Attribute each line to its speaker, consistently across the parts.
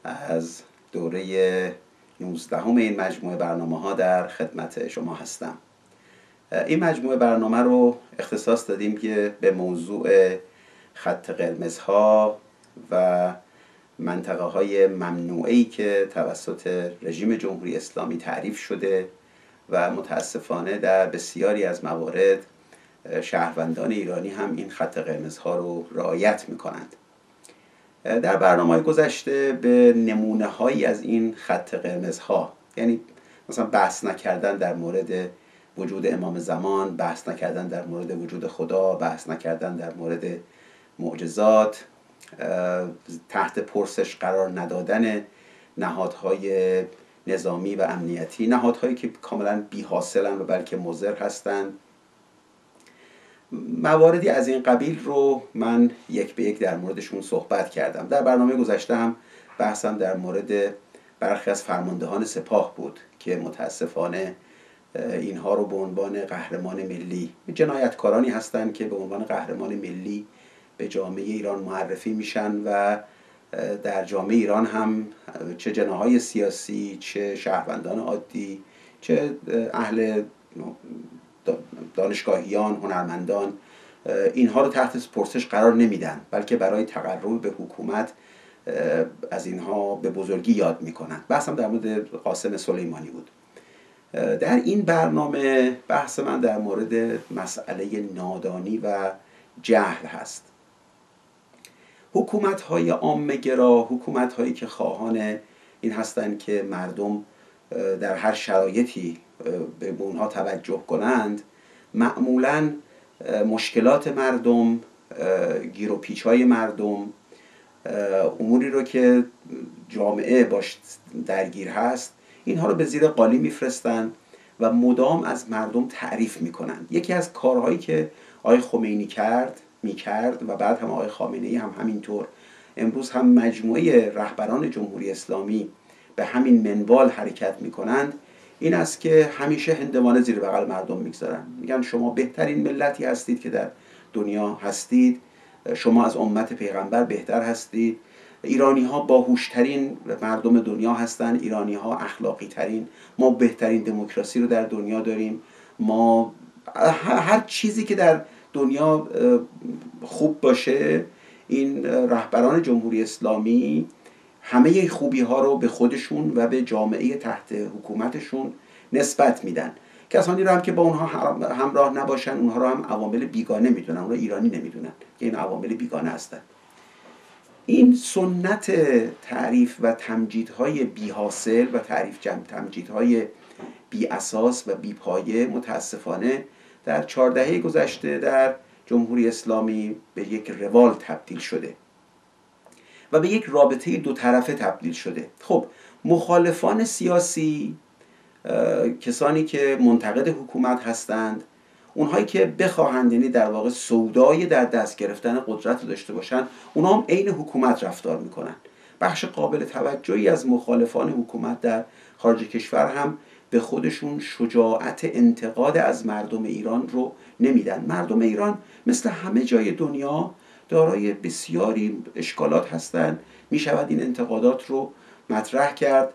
Speaker 1: از دوره 19 این مجموعه برنامه ها در خدمت شما هستم. این مجموعه برنامه رو اختصاص دادیم که به موضوع خط قرمزها و منطقه های ممنوعه‌ای که توسط رژیم جمهوری اسلامی تعریف شده و متاسفانه در بسیاری از موارد شهروندان ایرانی هم این خط قرمزها رو رعایت می‌کنند. در برنامه‌های گذشته به نمونه‌هایی از این خط قرمزها، یعنی مثلا بحث نکردن در مورد وجود امام زمان، بحث نکردن در مورد وجود خدا، بحث نکردن در مورد معجزات، تحت پرسش قرار ندادن نهادهای نظامی و امنیتی، نهادهایی که کاملا بی‌حاصلن و بلکه مضر هستند، مواردی از این قبیل رو من یک به یک در موردشون صحبت کردم. در برنامه گذشته هم بحثم در مورد برخی از فرماندهان سپاه بود که متاسفانه اینها رو به عنوان قهرمان ملی، جنایتکارانی هستند که به عنوان قهرمان ملی به جامعه ایران معرفی میشن و در جامعه ایران هم چه جناهای سیاسی، چه شهروندان عادی، چه اهل دانشگاهیان، هنرمندان، اینها رو تحت پرسش قرار نمیدن، بلکه برای تقرب به حکومت از اینها به بزرگی یاد میکنن. بحثم در مورد قاسم سلیمانی بود. در این برنامه بحث من در مورد مسئله نادانی و جهل هست. حکومت‌های عامه‌گرا، حکومت‌هایی که خواهان این هستند که مردم در هر شرایطی به اونها توجه کنند، معمولاً مشکلات مردم، گیر و پیچ‌های مردم، اموری رو که جامعه باش درگیر هست، اینها رو به زیر قالی میفرستن و مدام از مردم تعریف میکنن. یکی از کارهایی که آقای خمینی میکرد و بعد هم آقای خامنه‌ای هم همینطور، امروز هم مجموعه رهبران جمهوری اسلامی به همین منوال حرکت میکنند، این است که همیشه هندوانه زیر بغل مردم میگذارن. میگن شما بهترین ملتی هستید که در دنیا هستید، شما از امت پیغمبر بهتر هستید، ایرانی ها باهوشترین مردم دنیا هستند، ایرانی ها اخلاقی ترین، ما بهترین دموکراسی رو در دنیا داریم، ما هر چیزی که در دنیا خوب باشه، این رهبران جمهوری اسلامی همه خوبی ها رو به خودشون و به جامعه تحت حکومتشون نسبت میدن. کسانی رو هم که با اونها همراه نباشن، اونها رو هم عوامل بیگانه میدونن، اونها ایرانی نمیدونن که این عوامل بیگانه هستن. این سنت تعریف و تمجیدهای بی حاصل و تمجیدهای بی اساس و بی پایه متاسفانه در 4 دهه گذشته در جمهوری اسلامی به یک روال تبدیل شده و به یک رابطه 2 طرفه تبدیل شده. خب مخالفان سیاسی، کسانی که منتقد حکومت هستند، اونهایی که بخواهند، یعنی در واقع سودای در دست گرفتن قدرت رو داشته باشن، اونها هم عین حکومت رفتار میکنن. بخش قابل توجهی از مخالفان حکومت در خارج کشور هم به خودشون شجاعت انتقاد از مردم ایران رو نمیدن. مردم ایران مثل همه جای دنیا دارای بسیاری اشکالات هستند، میشود این انتقادات رو مطرح کرد.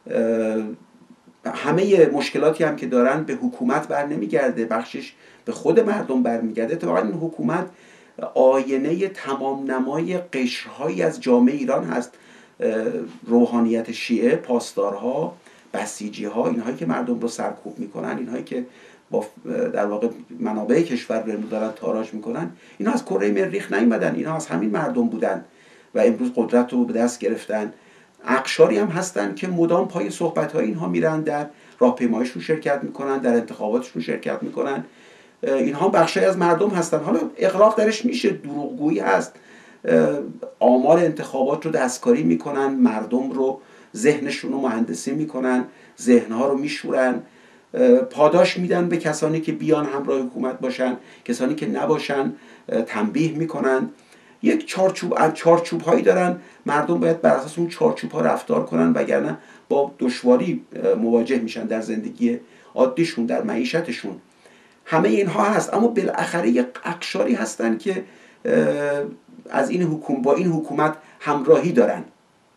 Speaker 1: همه مشکلاتی هم که دارن به حکومت بر نمیگرده، بخشش به خود مردم برمیگرده. اتفاقا این حکومت آینه تمام نمای قشرهایی از جامعه ایران هست. روحانیت شیعه، پاسدارها، بسیجیها، اینهایی که مردم رو سرکوب میکنن، اینهایی که با در واقع منابع کشور رو دارن تاراج میکنن، اینا از کره مریخ نیومدن، اینا از همین مردم بودن و امروز قدرت رو به دست گرفتن. اقشاری هم هستن که مدام پای صحبت‌های اینها میرن، در راهپیماییشون شرکت میکنن، در انتخاباتشون شرکت میکنن. اینها بخشی از مردم هستن. حالا اغراق درش میشه، دروغگویی هست، آمار انتخابات رو دستکاری میکنن، مردم رو، ذهنشون رو مهندسی میکنن، ذهنها رو میشورن، پاداش میدن به کسانی که بیان همراه حکومت باشن، کسانی که نباشن تنبیه میکنن. یک چارچوب هایی دارن، مردم باید بر اساس اون چارچوب ها رفتار کنن، وگرنه با دشواری مواجه میشن در زندگی عادیشون، در معیشتشون. همه اینها هست، اما بالاخره یک اقشاری هستن که از این با این حکومت همراهی دارن.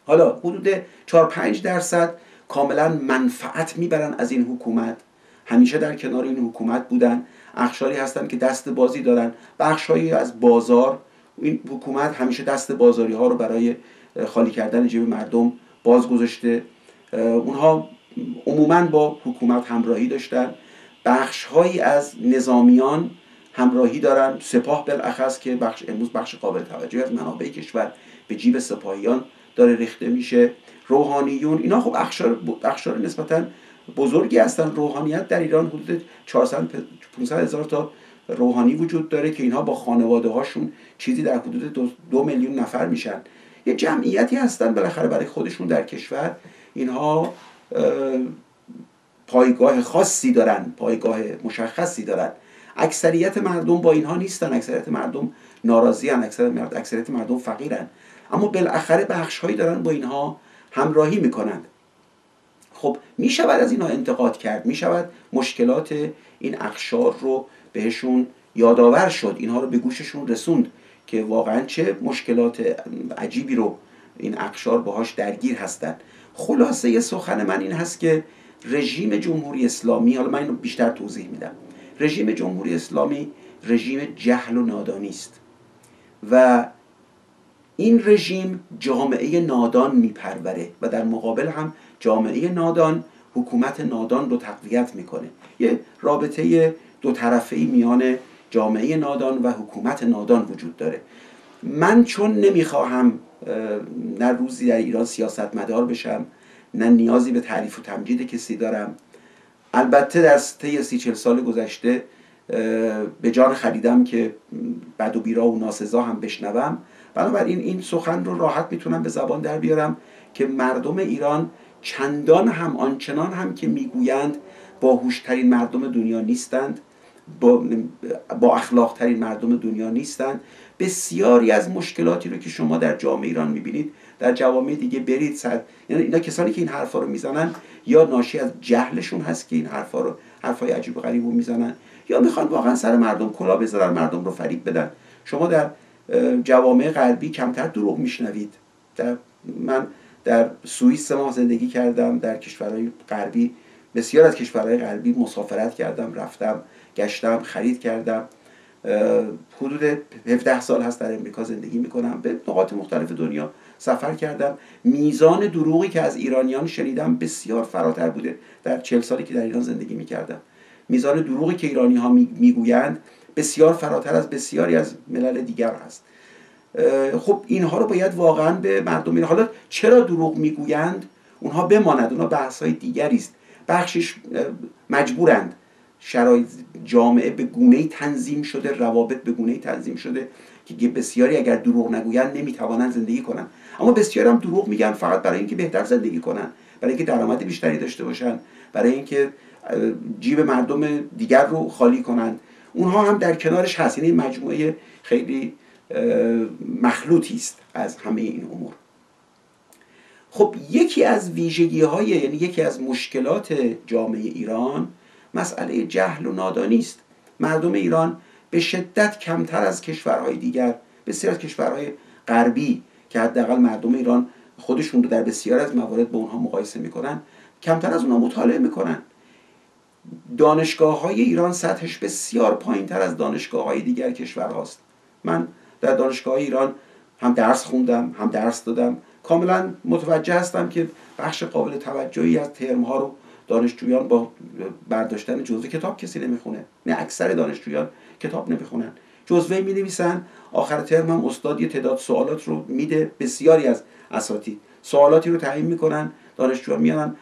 Speaker 1: حالا حدود 4-5% کاملا منفعت میبرن از این حکومت، همیشه در کنار این حکومت بودن، اقشاری هستن که دست بازی دارن، بخشایی از بازار، این حکومت همیشه دست بازاری ها رو برای خالی کردن جیب مردم باز گذاشته. اونها عموما با حکومت همراهی داشتن. بخشهایی از نظامیان همراهی دارن، سپاه بالاخص که امروز بخش قابل توجهی از منابع کشور به جیب سپاهیان داره ریخته میشه. روحانیون، اینا خب اقشار نسبتا بزرگی هستن. روحانیت در ایران حدود 400-500 هزار تا روحانی وجود داره که اینها با خانواده هاشون چیزی در حدود 2 میلیون نفر میشن. یه جمعیتی هستن بالاخره برای خودشون در کشور. اینها پایگاه خاصی دارن، پایگاه مشخصی دارن. اکثریت مردم با اینها نیستن، اکثریت مردم ناراضی ان، اکثریت مردم فقیرن، اما بالاخره بخش‌هایی دارن با اینها همراهی میکنند. خب میشود از اینها انتقاد کرد، میشود مشکلات این اقشار رو بهشون یادآور شد، اینها رو به گوششون رسوند که واقعا چه مشکلات عجیبی رو این اقشار باهاش درگیر هستن. خلاصه سخن من این هست که رژیم جمهوری اسلامی، حالا من اینو بیشتر توضیح میدم، رژیم جمهوری اسلامی رژیم جهل و نادانی است و این رژیم جامعه نادان میپروره و در مقابل هم جامعه نادان حکومت نادان رو تقویت میکنه. یه رابطه دو طرفه‌ای میان جامعه نادان و حکومت نادان وجود داره. من چون نمیخواهم نه روزی در ایران سیاستمدار بشم، نه نیازی به تعریف و تمجید کسی دارم. البته در طی 30-40 سال گذشته به جان خریدم که بد و بیرا و ناسزا هم بشنوم، بنابراین این سخن رو راحت میتونم به زبان در بیارم که مردم ایران چندان هم آنچنان هم که میگویند باهوشترین مردم دنیا نیستند، با اخلاق ترین مردم دنیا نیستند. بسیاری از مشکلاتی رو که شما در جامعه ایران میبینید در جوامع دیگه برید یعنی اینا کسانی که این حرفا رو میزنن یا ناشی از جهلشون هست که این حرفای عجیب و غریب رو میزنن، یا میخوان واقعا سر مردم کلاه بذارن، مردم رو فریب بدن. شما در جوامع غربی کمتر دروغ میشنوید. من در سوئیس 3 ماه زندگی کردم، در کشورهای غربی، بسیار از کشورهای غربی مسافرت کردم، رفتم گشتم، خرید کردم. حدود 17 سال هست در امریکا زندگی میکنم، به نقاط مختلف دنیا سفر کردم. میزان دروغی که از ایرانیان شنیدم بسیار فراتر بوده در 40 سالی که در ایران زندگی میکردم. میزان دروغی که ایرانی ها میگویند بسیار فراتر از بسیاری از ملل دیگر هست. خب اینها رو باید واقعا به مردم ایران، حالا چرا دروغ میگویند اونها بماند، اونها بحث‌های دیگری است. بخشش مجبورند، شرایط جامعه به گونه‌ای تنظیم شده، روابط به گونه‌ای تنظیم شده که بسیاری اگر دروغ نگویند نمیتوانند زندگی کنند، اما بسیاری هم دروغ میگن فقط برای اینکه بهتر زندگی کنن، برای اینکه درآمد بیشتری داشته باشن، برای اینکه جیب مردم دیگر رو خالی کنند. اونها هم در کنارش هست. یعنی مجموعه خیلی مخلوطی است از همه این امور. خب یکی از ویژگی‌های، یعنی یکی از مشکلات جامعه ایران مسئله جهل و نادانی است. مردم ایران به شدت کمتر از کشورهای دیگر، بسیار از کشورهای غربی که حداقل مردم ایران خودشون رو در بسیار از موارد با اونها مقایسه میکنن، کمتر از اونها مطالعه میکنن. دانشگاه‌های ایران سطحش بسیار پایین‌تر از دانشگاه‌های دیگر کشورهاست. من در دانشگاه ایران هم درس خوندم، هم درس دادم، کاملا متوجه هستم که بخش قابل توجهی از ترم‌ها رو دانشجویان با برداشتن جزوه کتاب کسی نمیخونه. نه، اکثر دانشجویان کتاب نمیخونن، جزوه می‌نویسن، آخر ترم هم استاد یه تعداد سوالات رو میده. بسیاری از اساتید سوالاتی رو تعیین میکنن، دانشجویان میانن،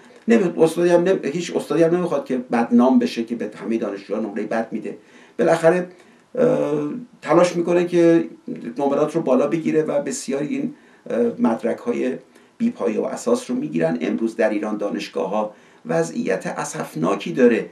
Speaker 1: هیچ استادی هم نمیخواد که بدنام بشه که به همه دانشجویان نمره بد میده. بالاخره تلاش میکنه که نمرات رو بالا بگیره و بسیاری این مدرک‌های بی‌پایه و اساس رو میگیرن. امروز در ایران دانشگاه‌ها وضعیت اسفناکی داره.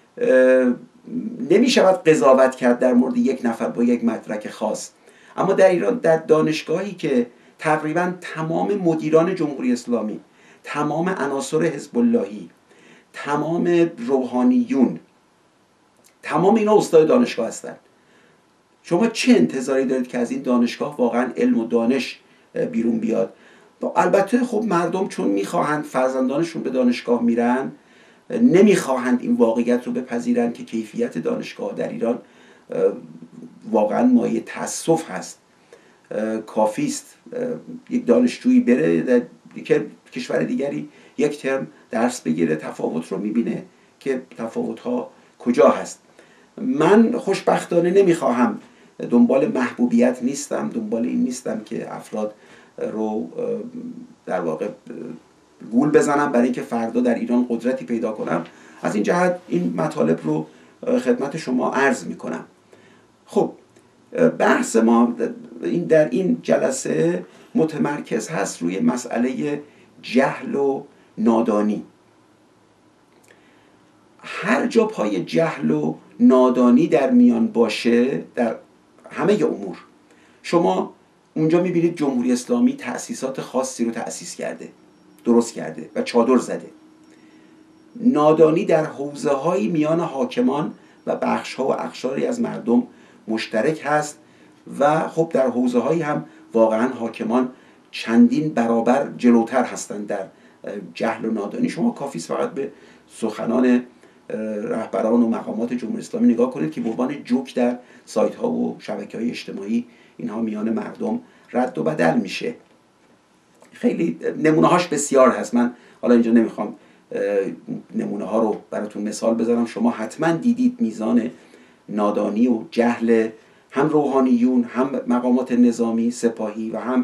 Speaker 1: نمیشود قضاوت کرد در مورد یک نفر با یک مدرک خاص، اما در ایران در دانشگاهی که تقریبا تمام مدیران جمهوری اسلامی، تمام عناصر حزب اللهی، تمام روحانیون، تمام اینا استاد دانشگاه هستند. شما چه انتظاری دارید که از این دانشگاه واقعا علم و دانش بیرون بیاد؟ البته خب مردم چون میخواهند فرزندانشون به دانشگاه میرن، نمیخواهند این واقعیت رو بپذیرن که کیفیت دانشگاه در ایران واقعا مایه تأسف هست. کافی است یک دانشجویی بره در کشور دیگری یک ترم درس بگیره، تفاوت رو میبینه که تفاوت‌ها کجا هست. من خوشبختانه نمیخواهم، دنبال محبوبیت نیستم، دنبال این نیستم که افراد رو در واقع گول بزنم برای اینکه فردا در ایران قدرتی پیدا کنم. از این جهت این مطالب رو خدمت شما عرض میکنم. خب بحث ما در این جلسه متمرکز هست روی مسئله جهل و نادانی. هر جا پای جهل و نادانی در میان باشه در همه امور، شما اونجا میبینید جمهوری اسلامی تأسیسات خاصی رو تأسیس کرده، درست کرده و چادر زده. نادانی در حوزه‌های میان حاکمان و بخش‌ها و اقشاری از مردم مشترک هست و خب در حوزه‌هایی هم واقعا حاکمان چندین برابر جلوتر هستند در جهل و نادانی. شما کافی است فقط به سخنان رهبران و مقامات جمهوری اسلامی نگاه کنید که به عنوان جوک در سایت‌ها و شبکه‌های اجتماعی اینها میان مردم رد و بدل میشه. خیلی نمونه‌هاش بسیار هست. من حالا اینجا نمیخوام نمونه ها رو براتون مثال بزنم. شما حتما دیدید میزان نادانی و جهل هم روحانیون، هم مقامات نظامی سپاهی و هم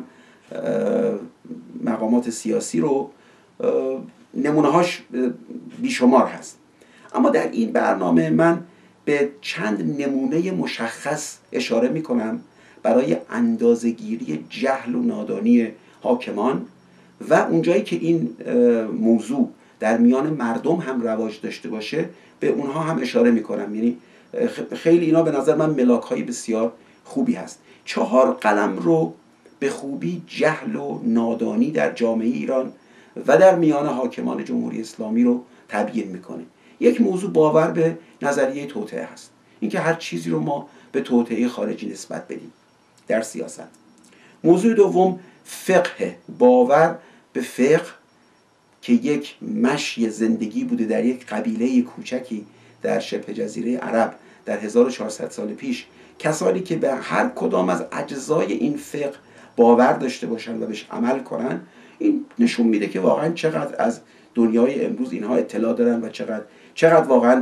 Speaker 1: مقامات سیاسی رو نمونه هاش بیشمار هست. اما در این برنامه من به چند نمونه مشخص اشاره میکنم برای اندازه‌گیری جهل و نادانی حاکمان و اونجایی که این موضوع در میان مردم هم رواج داشته باشه به اونها هم اشاره میکنم. یعنی خیلی اینا به نظر من ملاک‌های بسیار خوبی هست. 4 قلم رو به خوبی جهل و نادانی در جامعه ایران و در میان حاکمان جمهوری اسلامی رو تبیین میکنه. یک موضوع باور به نظریه توطئه هست، اینکه هر چیزی رو ما به توطئه خارجی نسبت بدیم در سیاست. موضوع دوم فقه، باور به فقه که یک مشی زندگی بوده در یک قبیله کوچکی در شبه جزیره عرب در 1400 سال پیش. کسانی که به هر کدام از اجزای این فقه باور داشته باشن و بهش عمل کنن، این نشون میده که واقعا چقدر از دنیای امروز اینها اطلاع دارن و چقدر واقعا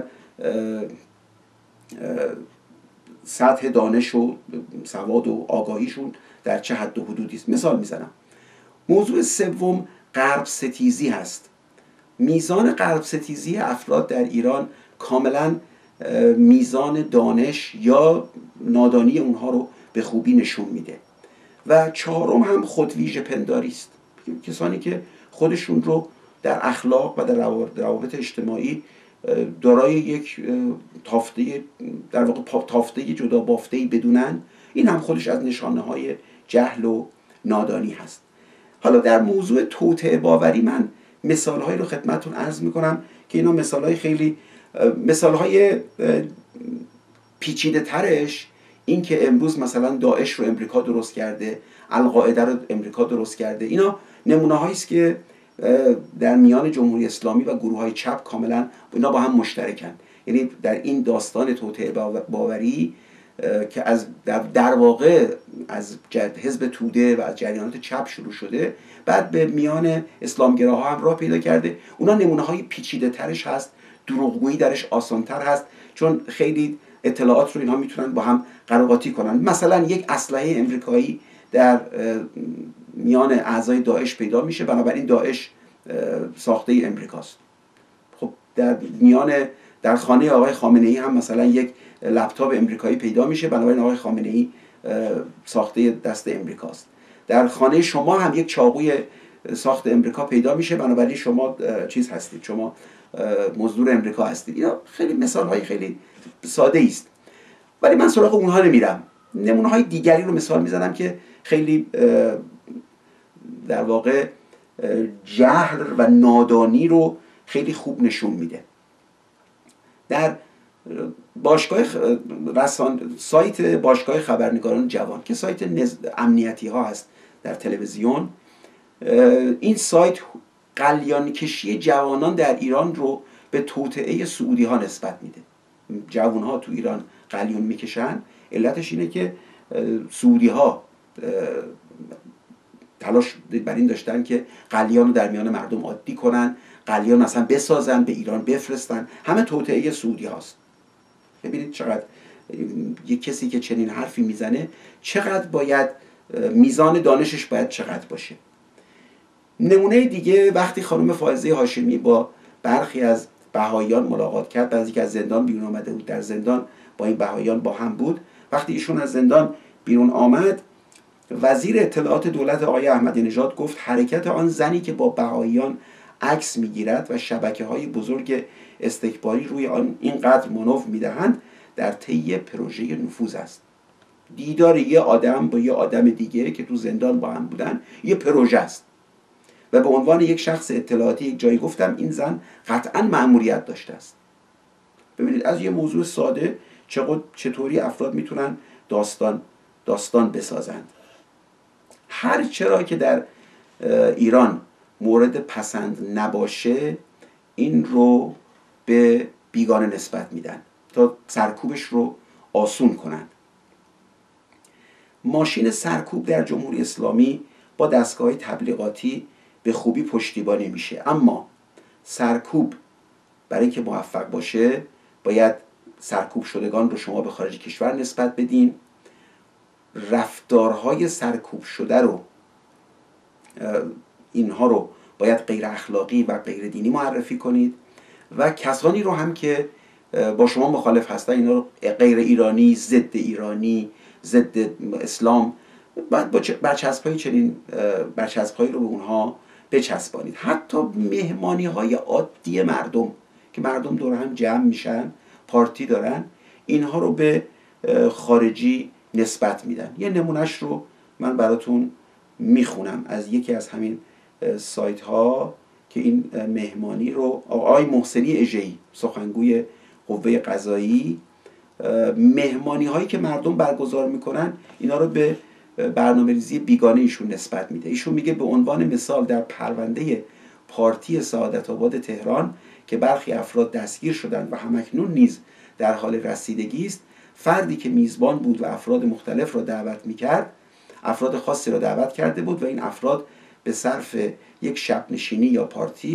Speaker 1: سطح دانش و سواد و آگاهیشون در چه حد و حدودی است. مثال میزنم. موضوع سوم غرب ستیزی هست. میزان غرب ستیزی افراد در ایران کاملا میزان دانش یا نادانی اونها رو به خوبی نشون میده. و 4 هم خودویژه پنداری است. کسانی که خودشون رو در اخلاق و در روابط اجتماعی دارای یک تافته، در واقع تافته جدا بافته‌ای بدونن، این هم خودش از نشانه‌های جهل و نادانی هست. حالا در موضوع توطئه باوری من مثال‌هایی رو خدمتتون عرض می‌کنم که اینا مثال‌های پیچیده ترش این که امروز مثلا داعش رو امریکا درست کرده، القاعده رو امریکا درست کرده. اینا نمونه‌هایی است که در میان جمهوری اسلامی و گروه‌های چپ کاملا اینا با هم مشترکن. یعنی در این داستان توطئه باوری که از در واقع از حزب توده و از جریانات چپ شروع شده، بعد به میان اسلامگراها هم راه پیدا کرده. اونا نمونه‌های پیچیده ترش هست، دروغگویی درش آسان‌تر هست، چون خیلی اطلاعات رو اینها میتونن با هم قراقاتی کنن. مثلا یک اسلحه امریکایی در میان اعضای داعش پیدا میشه، بنابراین داعش ساخته امریکاست. خب در خانه آقای خامنه‌ای هم مثلا یک لپتاپ امریکایی پیدا میشه، بنابراین آقای خامنه‌ای ساخته دست امریکاست. در خانه شما هم یک چاقوی ساخت امریکا پیدا میشه، بنابراین شما چیز هستید، شما مزدور امریکا هستید. اینا خیلی مثال‌های خیلی ساده است، ولی من سراغ اونها نمیرم. نمونه‌های دیگری رو مثال میزنم که خیلی در واقع جهل و نادانی رو خیلی خوب نشون میده. در سایت باشگاه خبرنگاران جوان که سایت امنیتی ها هست در تلویزیون، این سایت قلیان کشی جوانان در ایران رو به توطئه سعودی ها نسبت میده. جوان ها تو ایران قلیون میکشن، علتش اینه که سعودی ها تلاش بر این داشتن که قلیان رو در میان مردم عادی کنن، قلیان مثلا بسازن به ایران بفرستن، همه توطئه سعودی هاست. ببینید چقدر یک کسی که چنین حرفی میزنه چقدر باید میزان دانشش باید چقدر باشه. نمونه دیگه، وقتی خانم فائزه هاشمی با برخی از بهائیان ملاقات کرد، بعد از اینکه از زندان بیرون آمده بود، در زندان با این بهائیان با هم بود، وقتی ایشون از زندان بیرون آمد، وزیر اطلاعات دولت آقای احمدی نژاد گفت حرکت آن زنی که با بهائیان عکس میگیرد و شبکه‌های بزرگ استکباری روی آن اینقدر مانور میدهند در طی پروژه نفوذ است. دیدار یه آدم با یه آدم دیگه که تو زندان با هم بودن یه پروژه است و به عنوان یک شخص اطلاعاتی یک جایی گفتم این زن قطعا مأموریت داشته است. ببینید از یه موضوع ساده چطوری افراد میتونن داستان بسازند. هر چرا که در ایران مورد پسند نباشه این رو به بیگانه نسبت میدن تا سرکوبش رو آسون کنند. ماشین سرکوب در جمهوری اسلامی با دستگاه تبلیغاتی به خوبی پشتیبانی میشه، اما سرکوب برای اینکه موفق باشه باید سرکوب شدگان رو شما به خارج کشور نسبت بدین، رفتارهای سرکوب شده رو اینها رو باید غیر اخلاقی و غیر دینی معرفی کنید و کسانی رو هم که با شما مخالف هستن اینا رو غیر ایرانی، ضد ایرانی، ضد اسلام، باید با برچسب‌های چنین برچسب‌هایی رو به اونها بچسبانید. حتی مهمانی‌های عادی مردم که مردم دور هم جمع میشن، پارتی دارن، اینها رو به خارجی نسبت میدن. یه نمونهش رو من براتون میخونم از یکی از همین سایت ها که این مهمانی رو آقای محسنی اژه‌ای، سخنگوی قوه قضایی، مهمانی هایی که مردم برگزار میکنن اینا رو به برنامه‌ریزی بیگانه ایشون نسبت میده. ایشون میگه به عنوان مثال در پرونده پارتی سعادت آباد تهران که برخی افراد دستگیر شدند و همکنون نیز در حال رسیدگی است، فردی که میزبان بود و افراد مختلف را دعوت میکرد، افراد خاصی را دعوت کرده بود و این افراد به صرف یک شب نشینی یا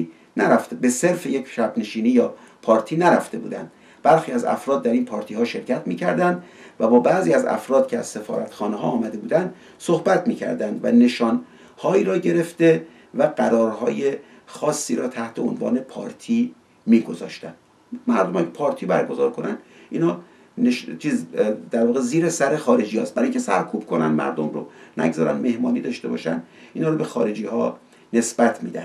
Speaker 1: پارتی نرفته بودند. برخی از افراد در این پارتی ها شرکت میکردند و با بعضی از افراد که از سفارتخانه ها آمده بودند صحبت میکردند و نشان هایی را گرفته و قرارهای خاصی را تحت عنوان پارتی میگذاشتند. مردم اگه پارتی برگزار کنن اینا در واقع زیر سر خارجی هاست، برای اینکه سرکوب کنن مردم رو، نگذارن مهمانی داشته باشن، اینا رو به خارجی ها نسبت میدن.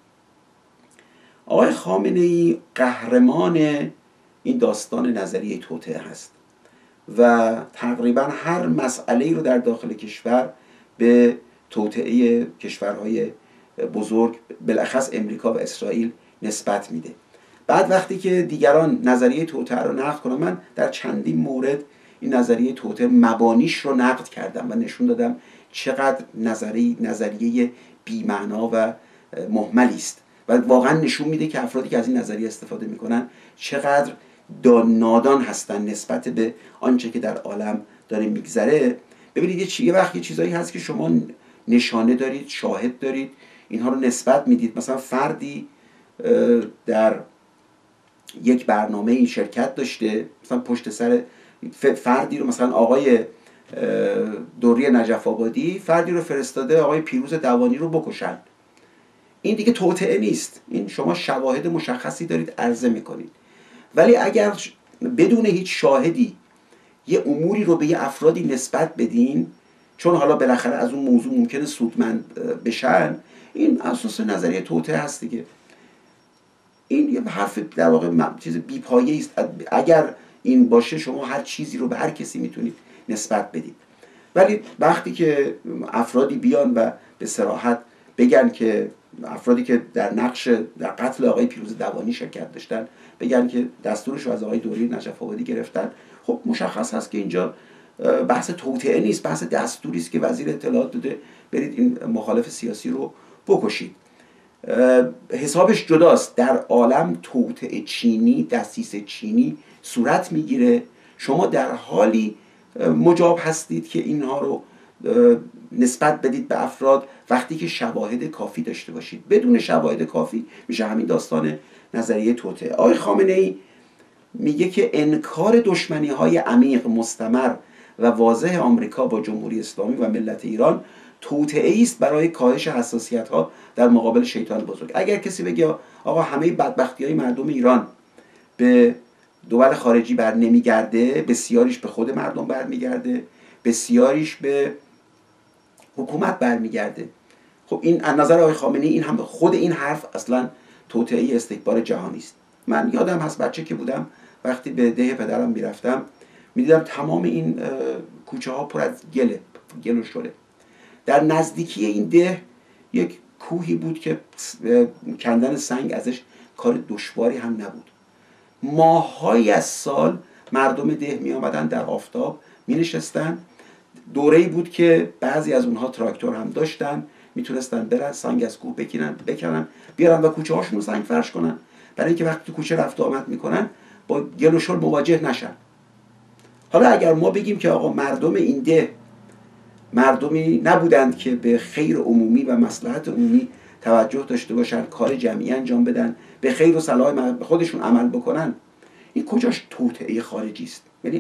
Speaker 1: آقای خامنه‌ای قهرمان این داستان نظریه توطئه هست و تقریبا هر مسئله‌ای رو در داخل کشور به توطئه کشورهای بزرگ بالاخص امریکا و اسرائیل نسبت میده. بعد وقتی که دیگران نظریه توطئه رو نقد کنن، من در چندین مورد این نظریه توطئه مبانیش رو نقد کردم و نشون دادم چقدر نظریه بی‌معنا و مهملی است و واقعا نشون میده که افرادی که از این نظریه استفاده میکنن چقدر نادان هستن نسبت به آنچه که در عالم داره میگذره. ببینید یه وقت یه چیزایی هست که شما نشانه دارید، شاهد دارید، اینها رو نسبت میدید. مثلا فردی در یک برنامه این شرکت داشته، مثلا پشت سر فردی رو، مثلا آقای دوری نجف آبادی فردی رو فرستاده آقای پیروز دوانی رو بکشن. این دیگه توطئه نیست، این شما شواهد مشخصی دارید عرضه میکنید. ولی اگر بدون هیچ شاهدی یه اموری رو به یه افرادی نسبت بدین چون حالا بالاخره از اون موضوع ممکنه سودمند بشن، این اساس نظریه توطئه هست دیگه. این یه حرف در واقع چیز بی‌پایه‌ای است. اگر این باشه شما هر چیزی رو به هر کسی میتونید نسبت بدید. ولی وقتی که افرادی بیان و به صراحت بگن که افرادی که در قتل آقای پیروز دوانی شرکت داشتن بگن که دستورش رو از آقای دوری نجف آبادی گرفتن، خب مشخص هست که اینجا بحث توطئه نیست، بحث دستوری است که وزیر اطلاعات داده برید این مخالف سیاسی رو بکشید. حسابش جداست. در عالم توطئه چینی، دسیس چینی صورت میگیره. شما در حالی مجاب هستید که اینها رو نسبت بدید به افراد وقتی که شواهد کافی داشته باشید. بدون شواهد کافی میشه همین داستان نظریه توطئه. آقای خامنه‌ای میگه که انکار دشمنی‌های عمیق، مستمر و واضح آمریکا با جمهوری اسلامی و ملت ایران توطئه‌ای است برای کاهش حساسیت‌ها در مقابل شیطان بزرگ. اگر کسی بگه آقا همه بدبختی‌های مردم ایران به دول خارجی بر نمیگرده، بسیاریش به خود مردم برمیگرده، بسیاریش به حکومت برمیگرده. خب این از نظر آقای خامنه‌ای این هم خود این حرف اصلا توطئه استکبار جهانی است. من یادم هست بچه که بودم وقتی به ده پدرم میرفتم میدیدم تمام این کوچه ها پر از گل و شله. در نزدیکی این ده یک کوهی بود که کندن سنگ ازش کار دشواری هم نبود. ماه‌هایی از سال مردم ده می آمدن در آفتاب می نشستن. دوره‌ای بود که بعضی از اونها تراکتور هم داشتن، میتونستن برن سنگ از کوه بکنن بیارن و کوچه هاشون رو سنگ فرش کنن، برای اینکه وقتی تو کوچه رفت و آمد میکنن با گل و شل مواجه نشن. حالا اگر ما بگیم که آقا مردم این ده مردمی نبودند که به خیر عمومی و مصلحت عمومی توجه داشته باشن، کار جمعی انجام بدن، به خیر و صلاح خودشون عمل بکنن، این کجاش توطئه خارجی است؟ یعنی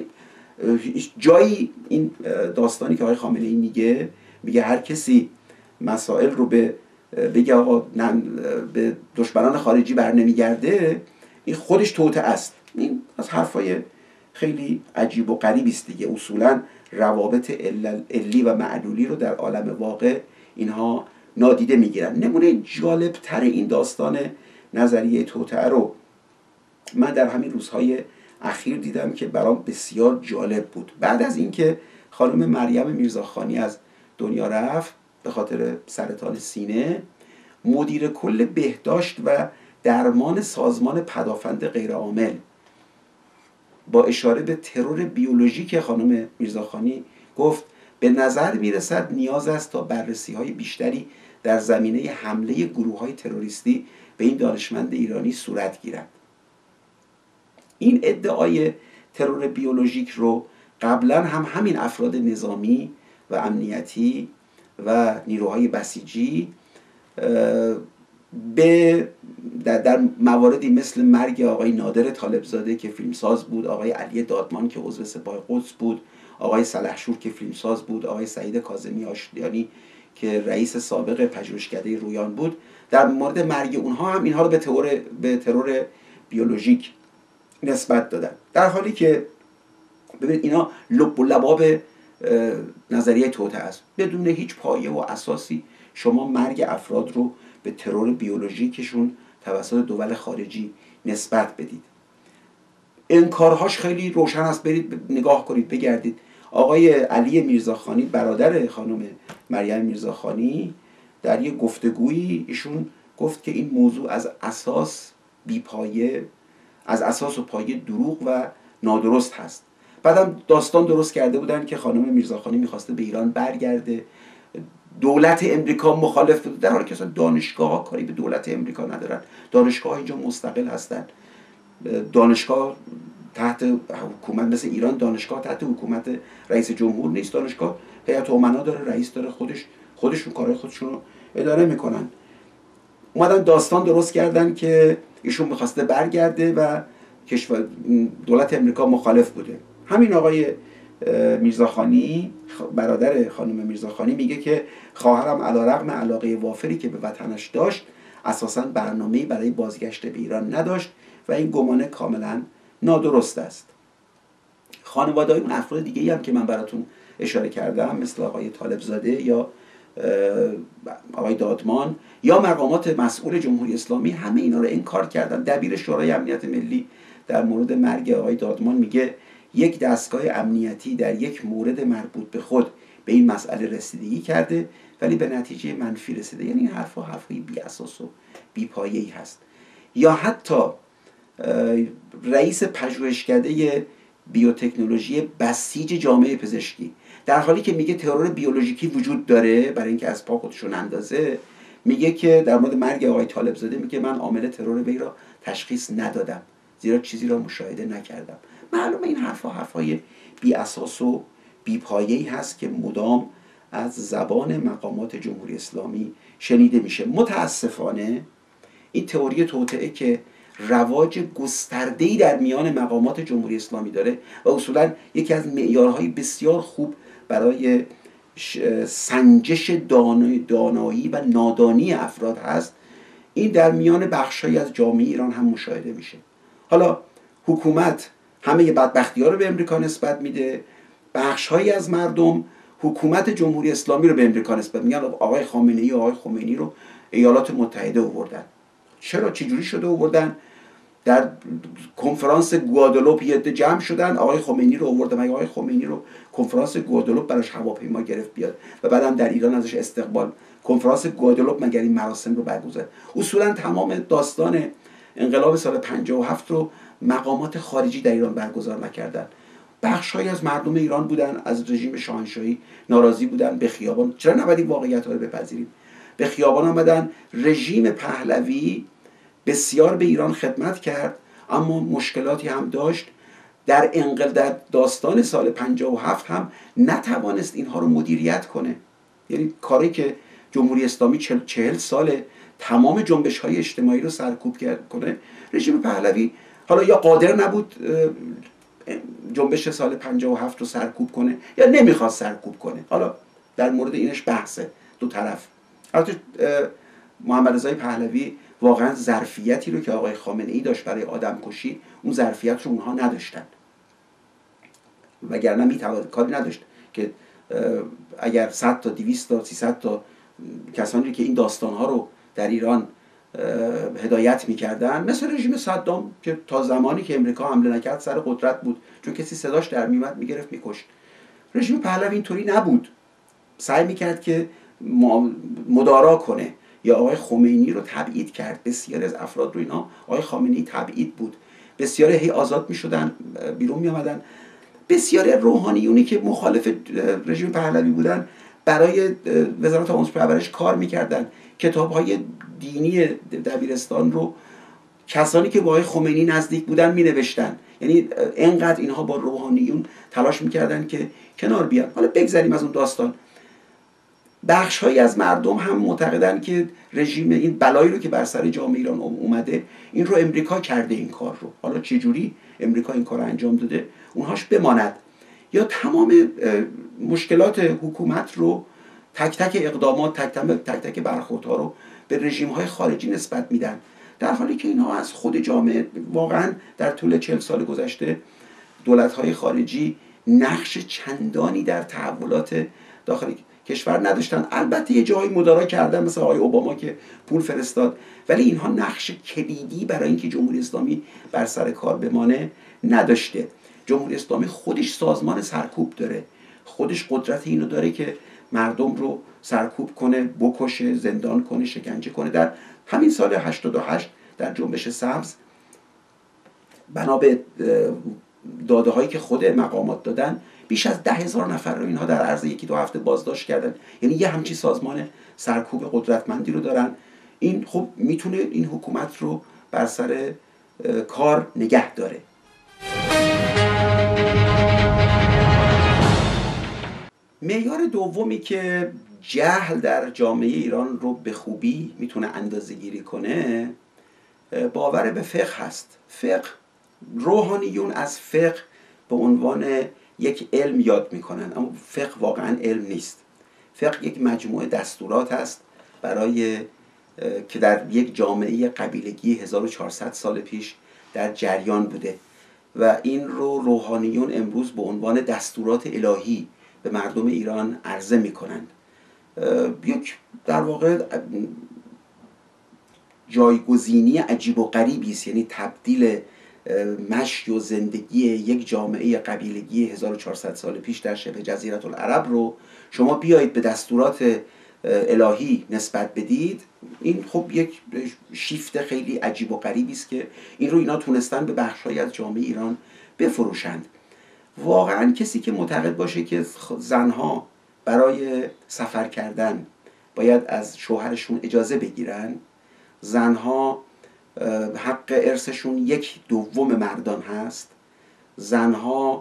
Speaker 1: جایی این داستانی که آقای خامنه‌ای میگه هر کسی مسائل رو بگه آقا به دشمنان خارجی بر نمیگرده، این خودش توطئه است. این از حرفای خیلی عجیب و غریبی است دیگه. اصولا روابط علی و معلولی رو در عالم واقع اینها نادیده میگیرن. نمونه جالب تر این داستان نظریه توطئه رو من در همین روزهای اخیر دیدم که برام بسیار جالب بود. بعد از اینکه خانم مریم میرزاخانی از دنیا رفت به خاطر سرطان سینه، مدیر کل بهداشت و درمان سازمان پدافند غیرعامل با اشاره به ترور بیولوژیک خانم میرزاخانی گفت به نظر میرسد نیاز است تا بررسی‌های بیشتری در زمینه حمله گروه‌های تروریستی به این دانشمند ایرانی صورت گیرد. این ادعای ترور بیولوژیک رو قبلا هم همین افراد نظامی و امنیتی و نیروهای بسیجی در مواردی مثل مرگ آقای نادر طالبزاده که فیلمساز بود، آقای علی دادمان که عضو سپاه قدس بود، آقای سلحشور که فیلمساز بود، آقای سعید کاظمی آشتیانی که رئیس سابق پژوهشکده رویان بود، در مورد مرگ اونها هم اینها رو به ترور بیولوژیک نسبت دادن، در حالی که ببینید اینا لب و لباب نظریه توطئه است. بدون هیچ پایه و اساسی شما مرگ افراد رو به ترور بیولوژیکشون توسط دول خارجی نسبت بدید. انکارهاش خیلی روشن است، برید نگاه کنید، بگردید. آقای علی میرزاخانی برادر خانم مریم میرزاخانی در یک گفتگویی ایشون گفت که این موضوع از اساس بی‌پایه، از اساس و پایه دروغ و نادرست هست. بعدم داستان درست کرده بودن که خانم میرزاخانی میخواسته به ایران برگرده، دولت امریکا مخالف بود، در حالی که اصلا دانشگاه‌ها کاری به دولت امریکا ندارن. دانشگاه‌ها اینجا مستقل هستن. دانشگاه تحت حکومت مثل ایران، دانشگاه تحت حکومت رئیس جمهور نیست. دانشگاه هیئت امنا داره، رئیس داره، خودشون کارهای خودشون رو اداره میکنن. اومدن داستان درست کردن که ایشون میخواسته برگرده و دولت امریکا مخالف بوده. همین آقای میرزاخانی برادر خانم میرزاخانی میگه که خواهرم علیرغم علاقه وافری که به وطنش داشت اساساً برنامه‌ای برای بازگشت به ایران نداشت و این گمانه کاملا نادرست است. خانواده‌های اون افراد دیگه‌ای هم که من براتون اشاره کردم مثل آقای طالبزاده یا آقای دادمان یا مقامات مسئول جمهوری اسلامی همه اینا رو انکار کردن. دبیر شورای امنیت ملی در مورد مرگ آقای دادمان میگه یک دستگاه امنیتی در یک مورد مربوط به خود به این مسئله رسیدگی کرده ولی به نتیجه منفی رسیده. یعنی این حرفای بی اساس و بی پایه‌ای هست. یا حتی رئیس پژوهشکده بیوتکنولوژی بسیج جامعه پزشکی در حالی که میگه ترور بیولوژیکی وجود داره برای اینکه از پا خودشون اندازه، میگه که در مورد مرگ آقای طالبزاده میگه من عامل ترور وی را تشخیص ندادم زیرا چیزی را مشاهده نکردم. معلومه این حرفهای بی اساس و بی پایه‌ای هست که مدام از زبان مقامات جمهوری اسلامی شنیده میشه. متاسفانه این تئوری توطئه که رواج گسترده‌ای در میان مقامات جمهوری اسلامی داره و اصولا یکی از معیارهای بسیار خوب برای سنجش دانایی و نادانی افراد هست، این در میان بخش‌هایی از جامعه ایران هم مشاهده میشه. حالا حکومت همه بدبختی‌ها رو به امریکا نسبت میده، بخش‌هایی از مردم حکومت جمهوری اسلامی رو به امریکا نسبت میگن آقای خامنه‌ای و آقای خمینی رو ایالات متحده آوردن. چرا چجوری شده آوردن؟ در کنفرانس گوادلوپ یه عده جمع شدن، آقای خمینی رو آوردن. مگه آقای خمینی رو کنفرانس گوادلوپ براش هواپیما گرفت بیاد و بعدم در ایران ازش استقبال کنفرانس گوادلوپ مگر این مراسم رو برگزار؟ اصولا تمام داستان انقلاب سال 57 رو مقامات خارجی در ایران برگزار نکردن. بخش‌هایی از مردم ایران بودن از رژیم شاهنشاهی ناراضی بودن، به خیابان، چرا نباید این واقعیت‌ها رو بپذیریم، به خیابان آمدن. رژیم پهلوی بسیار به ایران خدمت کرد اما مشکلاتی هم داشت. در داستان سال 57 هم نتوانست اینها رو مدیریت کنه. یعنی کاری که جمهوری اسلامی 40 سال تمام جنبش‌های اجتماعی رو سرکوب کنه، رژیم پهلوی حالا یا قادر نبود جنبش سال 57 رو سرکوب کنه یا نمیخواست سرکوب کنه. حالا در مورد اینش بحثه دو طرف. البته محمد رضای پهلوی واقعا ظرفیتی رو که آقای خامنه‌ای داشت برای آدم کشی، اون ظرفیت رو اونها نداشتن، وگرنه میتواند کاری نداشت که اگر 100 تا 200 تا 300 تا کسانی که این داستانها رو در ایران هدایت میکردن، مثل رژیم صدام که تا زمانی که امریکا حمله نکرد سر قدرت بود، چون کسی صداش در میومد میگرفت میکشت. رژیم پهلوی اینطوری نبود، سعی میکرد که مدارا کنه. یا آقای خمینی رو تبعید کرد، بسیاری از افراد رو اینا آقای خامنه‌ای تبعید بود، بسیاری هی آزاد میشدن بیرون میآمدن. بسیاری روحانیونی که مخالف رژیم پهلوی بودن برای وزارت آموزش و پرورش کار میکردن، کتاب‌های دینی دبیرستان رو کسانی که با آقای خمینی نزدیک بودن مینوشتن. یعنی اینقدر اینها با روحانیون تلاش میکردن که کنار بیان. حالا بگذریم از اون داستان. بخش‌هایی از مردم هم معتقدن که رژیم این بلایی رو که بر سر جامعه ایران اومده این رو امریکا کرده این کار رو. حالا چه جوری امریکا این کار رو انجام داده اونهاش بماند. یا تمام مشکلات حکومت رو تک تک اقدامات تک تک برخوردها رو به رژیم‌های خارجی نسبت میدن، در حالی که اینها از خود جامعه واقعا در طول 40 سال گذشته دولت‌های خارجی نقش چندانی در تحولات داخل کشور نداشتن. البته یه جایی مدارا کردن، مثل آقای اوباما که پول فرستاد، ولی اینها نقش کلیدی برای اینکه جمهوری اسلامی بر سر کار بمانه نداشته. جمهوری اسلامی خودش سازمان سرکوب داره، خودش قدرت اینو داره که مردم رو سرکوب کنه، بکشه، زندان کنه، شکنجه کنه. در همین سال 88 در جنبش سبز بنا به داده هایی که خود مقامات دادن بیش از 10,000 نفر رو اینها در عرض 1-2 هفته بازداشت کردن. یعنی یه همچی سازمان سرکوب قدرتمندی رو دارن. این خب میتونه این حکومت رو بر سر کار نگه داره. معیار دومی که جهل در جامعه ایران رو به خوبی میتونه اندازه‌گیری کنه باور به فقه هست. فقه، روحانیون از فقه به عنوان یک علم یاد میکنن، اما فقه واقعا علم نیست. فقه یک مجموعه دستورات است برای که در یک جامعه قبیلگی 1400 سال پیش در جریان بوده و این رو روحانیون امروز به عنوان دستورات الهی به مردم ایران عرضه میکنند. یک در واقع جایگزینی عجیب و غریبی است، یعنی تبدیل مشی و زندگی یک جامعه قبیلگی 1400 سال پیش در شبه جزیره العرب رو شما بیایید به دستورات الهی نسبت بدید. این خب یک شیفت خیلی عجیب و غریبی است که این رو اینا تونستن به بخش‌هایی از جامعه ایران بفروشند. واقعا کسی که معتقد باشه که زنها برای سفر کردن باید از شوهرشون اجازه بگیرن، زنها حق ارثشون 1/2 مردان هست، زنها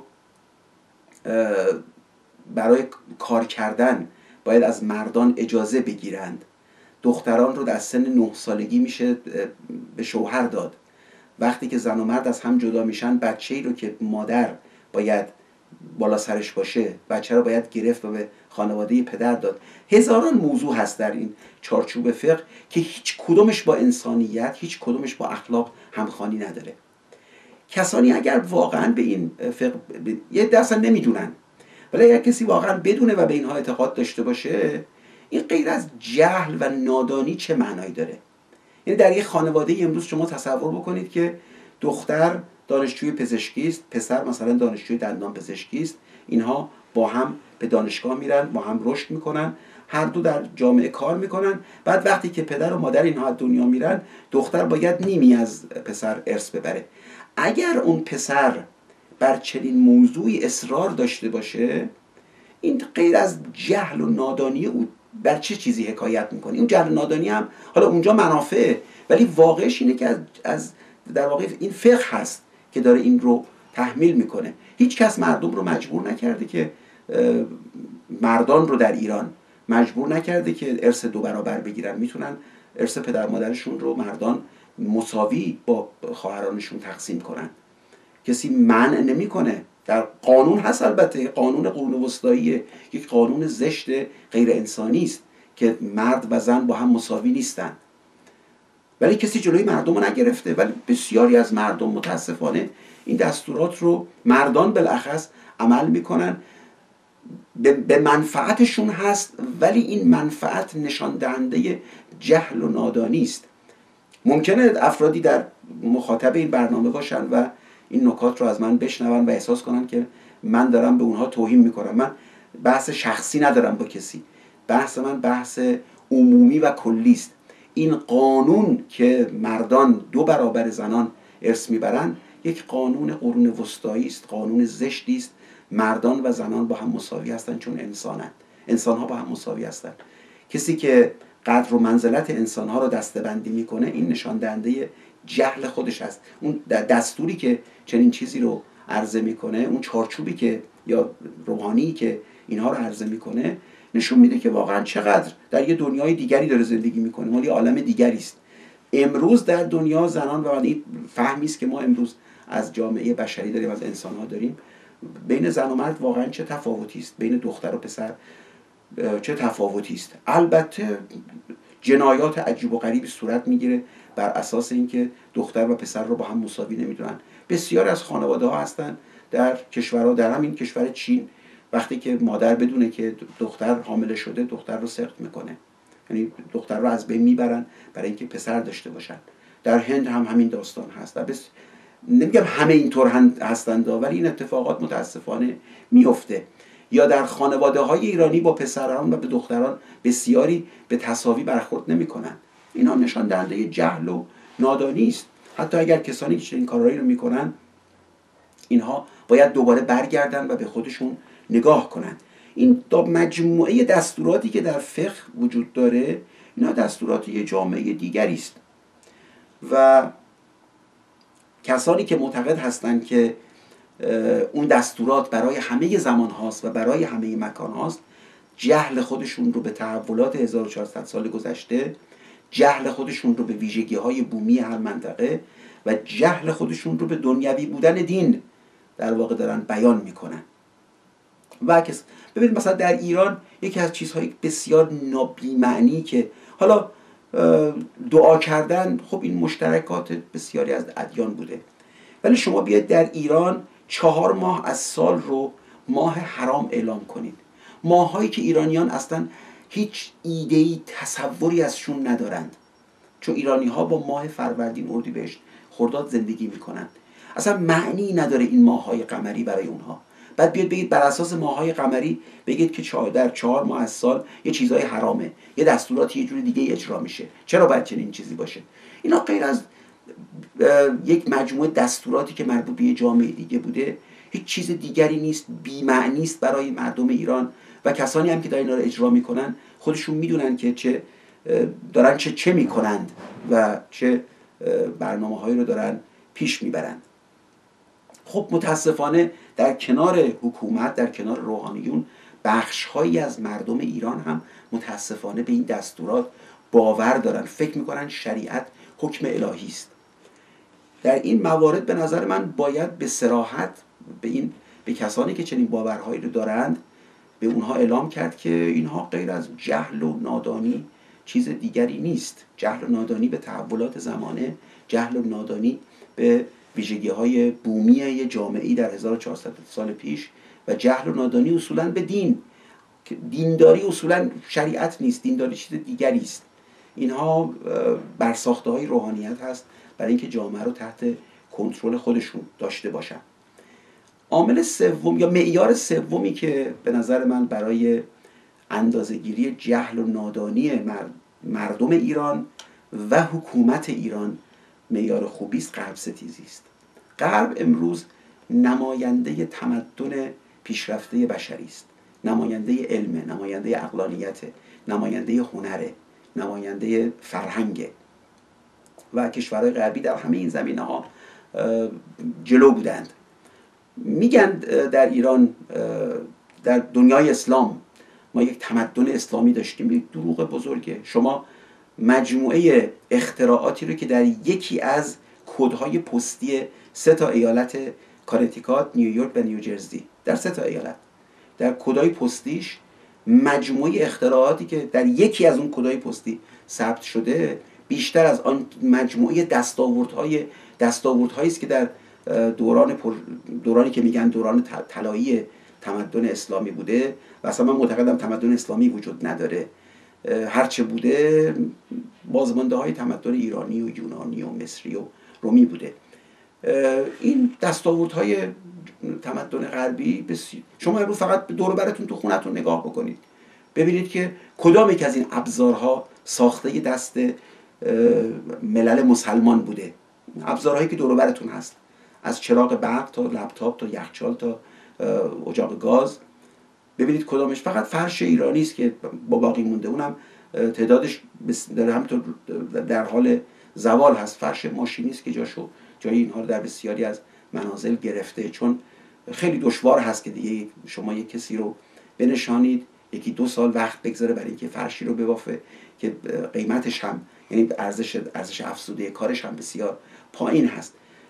Speaker 1: برای کار کردن باید از مردان اجازه بگیرند، دختران رو در سن 9 سالگی میشه به شوهر داد. وقتی که زن و مرد از هم جدا میشن، بچه‌ای رو که مادر باید بالا سرش باشه، بچه رو باید گرفت و به خانواده پدر داد. هزاران موضوع هست در این چارچوب فقه که هیچ کدومش با انسانیت، هیچ کدومش با اخلاق همخوانی نداره. کسانی اگر واقعا به این فقه یه اصلا نمیدونن، ولی اگر کسی واقعا بدونه و به اینها اعتقاد داشته باشه، این غیر از جهل و نادانی چه معنایی داره؟ یعنی در یک خانواده امروز شما تصور بکنید که دختر دانشجوی پزشکی است، پسر مثلا دانشجوی دندان پزشکی است، اینها با هم به دانشگاه میرن، با هم رشد میکنن، هر دو در جامعه کار میکنن. بعد وقتی که پدر و مادر اینها از دنیا میرن، دختر باید نیمی از پسر ارث ببره. اگر اون پسر بر چنین موضوعی اصرار داشته باشه، این غیر از جهل و نادانی او بر چه چیزی حکایت میکنه؟ این جهل و نادانی هم حالا اونجا منافعه، ولی واقعش اینه که از در واقع این فقه هست که داره این رو تحمیل میکنه. هیچ کس مردم رو مجبور نکرده که مردان رو در ایران مجبور نکرده که ارث 2 برابر بگیرن. میتونن ارث پدر مادرشون رو مردان مساوی با خواهرانشون تقسیم کنن. کسی منع نمیکنه. در قانون هست، البته قانون قرون وسطایی یک قانون زشت غیر انسانی است که مرد و زن با هم مساوی نیستن، ولی کسی جلوی مردم رو نگرفته. ولی بسیاری از مردم متاسفانه این دستورات رو، مردان بالاخص، عمل میکنن. به منفعتشون هست، ولی این منفعت نشان دهنده جهل و نادانی است. ممکنه افرادی در مخاطب این برنامه باشن و این نکات رو از من بشنون و احساس کنن که من دارم به اونها توهین میکنم. من بحث شخصی ندارم با کسی، بحث من بحث عمومی و کلی است. این قانون که مردان 2 برابر زنان ارث میبرند یک قانون قرون وسطایی است، قانون زشتی است. مردان و زنان با هم مساوی هستند چون انسانند. انسان‌ها با هم مساوی هستند. کسی که قدر و منزلت انسان‌ها رو دسته‌بندی میکنه، این نشان دهنده جهل خودش است. اون دستوری که چنین چیزی رو عرضه میکنه، اون چارچوبی که یا روحانی که اینها رو عرضه میکنه، نشون میده که واقعا چقدر در یه دنیای دیگری داره زندگی میکنه، مال یه عالم دیگری است. امروز در دنیا زنان، و این فهمی است که ما امروز از جامعه بشری داریم، از انسان‌ها داریم، بین زن و مرد واقعا چه تفاوتی است، بین دختر و پسر چه تفاوتی است. البته جنایات عجیب و غریبی صورت میگیره بر اساس اینکه دختر و پسر رو با هم مساوی نمیدونن. بسیار از خانواده ها هستن در کشورها، در همین کشور چین، وقتی که مادر بدونه که دختر حامله شده، دختر رو سقط میکنه، یعنی دختر رو از بین میبرن برای اینکه پسر داشته باشن. در هند هم همین داستان هست. بس نمیگم همه اینطور هستند، ولی این اتفاقات متاسفانه میفته. یا در خانواده های ایرانی با پسران و به دختران بسیاری به تساوی برخورد نمیکنن. اینا نشان دهنده جهل و نادانی است. حتی اگر کسانی که این کارهایی رو میکنن، اینها باید دوباره برگردن و به خودشون نگاه کنن. این مجموعه دستوراتی که در فقه وجود داره، اینا دستورات یه جامعه دیگری است و کسانی که معتقد هستند که اون دستورات برای همه زمان هاست و برای همه مکان هاست، جهل خودشون رو به تحولات 1400 سال گذشته، جهل خودشون رو به ویژگی های بومی هر منطقه و جهل خودشون رو به دنیوی بودن دین در واقع دارن بیان میکنن. و ببینید مثلا در ایران یکی از چیزهای بسیار نابی‌معنی که حالا دعا کردن، خب این مشترکات بسیاری از ادیان بوده، ولی شما بیاید در ایران 4 ماه از سال رو ماه حرام اعلام کنید، ماهایی که ایرانیان اصلا هیچ ایده‌ای، تصوری ازشون ندارند، چون ایرانی ها با ماه فروردین، اردیبهشت، خرداد زندگی میکنند. اصلا معنی نداره این ماه‌های قمری برای اونها. بعد بیاد بگید بر اساس ماه‌های قمری بگید که در 4 ماه از سال یه چیزای حرامه، یه دستورات یه جوری دیگه اجرا میشه. چرا باید چنین چیزی باشه؟ اینا غیر از یک مجموعه دستوراتی که مربوط به یه جامعه دیگه بوده، هیچ چیز دیگری نیست، بی‌معنی است برای مردم ایران و کسانی هم که دارن اینا رو اجرا میکنن خودشون میدونن که دارن چه میکنند و چه برنامه هایی رو دارن پیش میبرند. خب متاسفانه در کنار حکومت، در کنار روحانیون، بخش هایی از مردم ایران هم متاسفانه به این دستورات باور دارن، فکر میکنن شریعت حکم الهی است. در این موارد به نظر من باید به صراحت به کسانی که چنین باورهایی رو دارند به اونها اعلام کرد که اینها غیر از جهل و نادانی چیز دیگری نیست. جهل و نادانی به تحولات زمانه، جهل و نادانی به ویژگی‌های بومی یه جامعه‌ای در 1400 سال پیش و جهل و نادانی اصولاً به دین. دینداری اصولاً شریعت نیست، دینداری چیز دیگری است. اینها برساخته‌های روحانیت هست برای اینکه جامعه رو تحت کنترل خودشون داشته باشن. عامل سوم یا معیار سومی که به نظر من برای اندازه‌گیری جهل و نادانی مردم ایران و حکومت ایران معیار خوبی است، غرب ستیزی است. غرب امروز نماینده تمدن پیشرفته بشری است، نماینده علم، نماینده عقلانیت، نماینده هنر، نماینده فرهنگ و کشورهای غربی در همه این زمینه‌ها جلو بودند. میگن در ایران، در دنیای اسلام ما یک تمدن اسلامی داشتیم. یک دروغ بزرگه. شما مجموعه اختراعاتی رو که در یکی از کدهای پستی 3 ایالت کانتیکات، نیویورک و نیوجرسی، در 3 ایالت در کدهای پستیش مجموعه اختراعاتی که در یکی از اون کدهای پستی ثبت شده بیشتر از آن مجموعه دستاوردهایی است که در دورانی که میگن دوران طلایی تمدن اسلامی بوده و اصلا من معتقدم تمدن اسلامی وجود نداره. هرچه بوده بازمانده های تمدن ایرانی و یونانی و مصری و رومی بوده. این دستاوردهای تمدن غربی شما امروز فقط دور و برتون تو خونتون نگاه بکنید، ببینید که کدام یک از این ابزارها ساخته دست ملل مسلمان بوده. ابزارهایی که دور و برتون هست، از چراغ برق تا لپتاپ تا یخچال تا اجاق گاز، ببینید کدامش فقط فرش ایرانی است که با باقی مونده، اونم تعدادش همینطور در حال زوال هست. فرش ماشینی است که جای اینها رو در بسیاری از منازل گرفته، چون خیلی دشوار هست که دیگه شما یک کسی رو بنشانید 1-2 سال وقت بگذاره برای اینکه فرشی رو ببافه که قیمتش هم، یعنی ارزش افزوده کارش هم بسیار پایین هست.